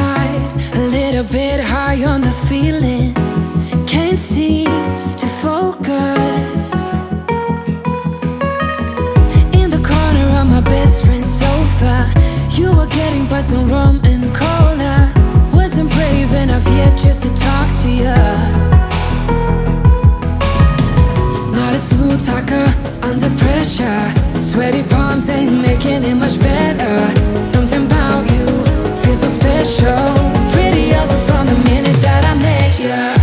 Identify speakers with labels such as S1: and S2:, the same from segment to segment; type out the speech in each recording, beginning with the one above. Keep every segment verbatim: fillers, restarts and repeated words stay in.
S1: outside, a little bit high on the feeling. Can't seem to focus. In the corner of my best friend's sofa, you were getting buzzed on rum and cola. Wasn't brave enough yet just to talk to you. Not a smooth talker under pressure. Sweaty palms ain't making it much better. Something about you feels so special. Pretty other from the minute that I met you.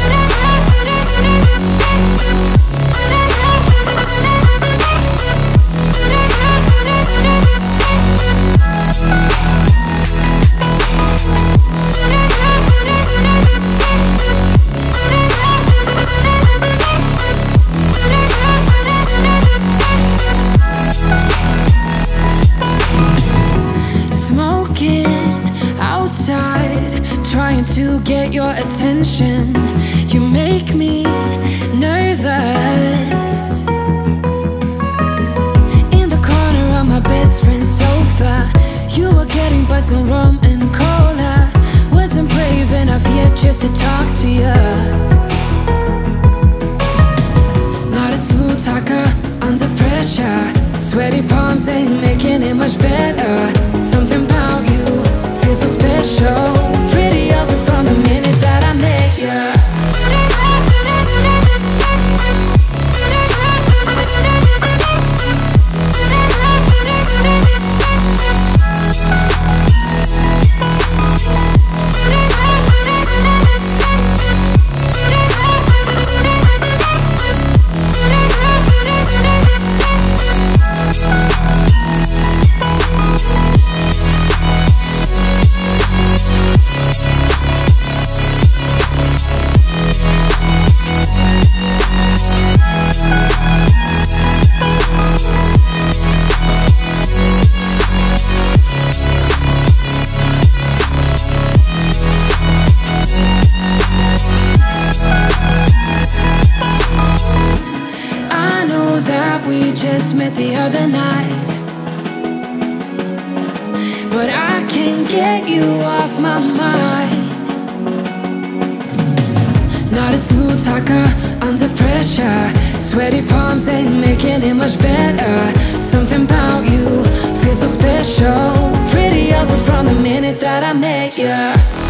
S1: Outside, trying to get your attention. You make me nervous. In the corner of my best friend's sofa, you were getting buzzed on rum and cola. Wasn't brave enough yet just to talk to you. Not a smooth talker under pressure. Sweaty palms ain't making it much better. Something about you feels so special. Pretty other from the minute that I met you. We just met the other night, but I can't get you off my mind. Not a smooth talker under pressure. Sweaty palms ain't making it much better. Something about you feels so special. Pretty other from the minute that I met you.